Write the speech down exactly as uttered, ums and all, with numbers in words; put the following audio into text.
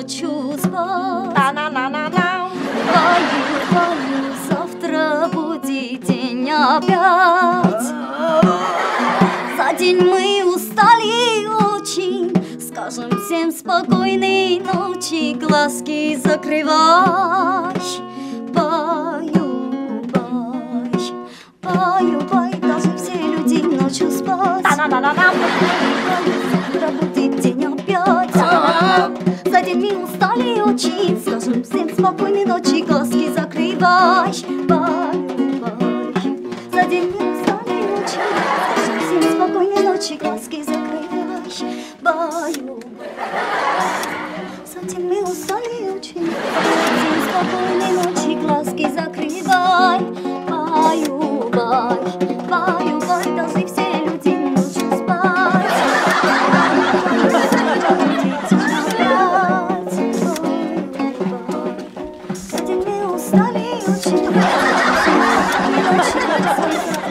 ночью спать. Та-на-на-на-на. Баю, баю, завтра будет день опять. За день мы устали очень, скажем всем спокойной ночи, глазки закрывай. Баю, бай, баю, бай, должны все люди ночью спать. Та-на-на-на-на. Завтра будет день опять. За день мы устали очень, скажем всем спокойной ночи, глазки закрывай. Баю, бай, за день мы устали очень, скажем всем спокойной ночи, глазки закрывай. Баю, за день мы устали очень, всем спокойной ночи, глазки закрывай. Баю, бай, баю, бай, должны все люди ночью спать. За день мы устали очень, всем спокойной ночи, глазки закрывай.